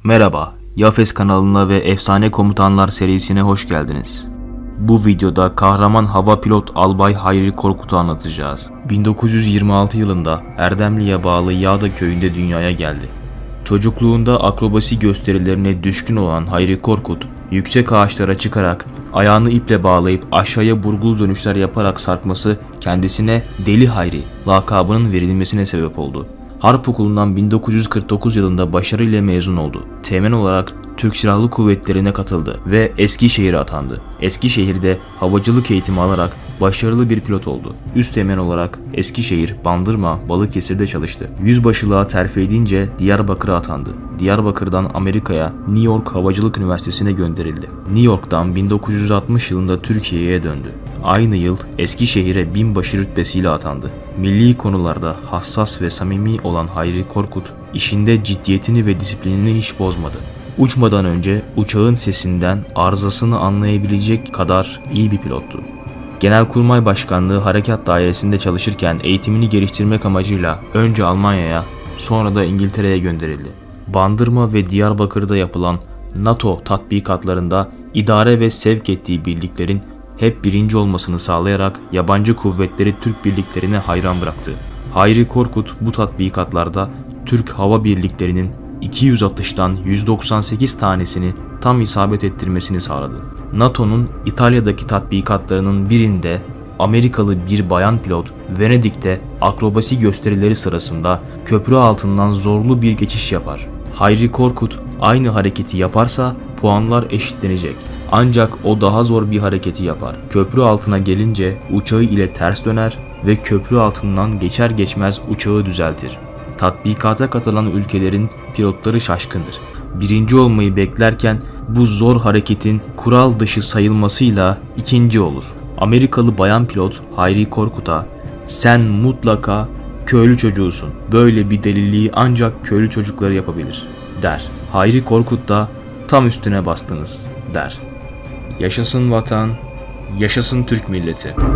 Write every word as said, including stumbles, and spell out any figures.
Merhaba, Yafes kanalına ve Efsane Komutanlar serisine hoş geldiniz. Bu videoda kahraman hava pilot Albay Hayri Korkut'u anlatacağız. bin dokuz yüz yirmi altı yılında Erdemli'ye bağlı Yağda köyünde dünyaya geldi. Çocukluğunda akrobasi gösterilerine düşkün olan Hayri Korkut, yüksek ağaçlara çıkarak ayağını iple bağlayıp aşağıya burgulu dönüşler yaparak sarkması kendisine Deli Hayri lakabının verilmesine sebep oldu. Harp Okulu'ndan bin dokuz yüz kırk dokuz yılında başarıyla mezun oldu. Teğmen olarak Türk Silahlı Kuvvetleri'ne katıldı ve Eskişehir'e atandı. Eskişehir'de havacılık eğitimi alarak başarılı bir pilot oldu. Üsteğmen olarak Eskişehir, Bandırma, Balıkesir'de çalıştı. Yüzbaşılığa terfi edince Diyarbakır'a atandı. Diyarbakır'dan Amerika'ya New York Havacılık Üniversitesi'ne gönderildi. New York'tan bin dokuz yüz altmış yılında Türkiye'ye döndü. Aynı yıl Eskişehir'e binbaşı rütbesiyle atandı. Milli konularda hassas ve samimi olan Hayri Korkut, işinde ciddiyetini ve disiplinini hiç bozmadı. Uçmadan önce uçağın sesinden arızasını anlayabilecek kadar iyi bir pilottu. Genelkurmay Başkanlığı Harekat Dairesi'nde çalışırken eğitimini geliştirmek amacıyla önce Almanya'ya, sonra da İngiltere'ye gönderildi. Bandırma ve Diyarbakır'da yapılan NATO tatbikatlarında idare ve sevk ettiği birliklerin hep birinci olmasını sağlayarak yabancı kuvvetleri Türk birliklerine hayran bıraktı. Hayri Korkut bu tatbikatlarda Türk hava birliklerinin iki yüz atıştan yüz doksan sekiz tanesini tam isabet ettirmesini sağladı. NATO'nun İtalya'daki tatbikatlarının birinde Amerikalı bir bayan pilot Venedik'te akrobasi gösterileri sırasında köprü altından zorlu bir geçiş yapar. Hayri Korkut aynı hareketi yaparsa puanlar eşitlenecek. Ancak o daha zor bir hareketi yapar. Köprü altına gelince uçağı ile ters döner ve köprü altından geçer geçmez uçağı düzeltir. Tatbikata katılan ülkelerin pilotları şaşkındır. Birinci olmayı beklerken bu zor hareketin kural dışı sayılmasıyla ikinci olur. Amerikalı bayan pilot Hayri Korkut'a "Sen mutlaka köylü çocuğusun. Böyle bir deliliği ancak köylü çocukları yapabilir." der. Hayri Korkut da "Tam üstüne bastınız." der. Yaşasın vatan, yaşasın Türk milleti.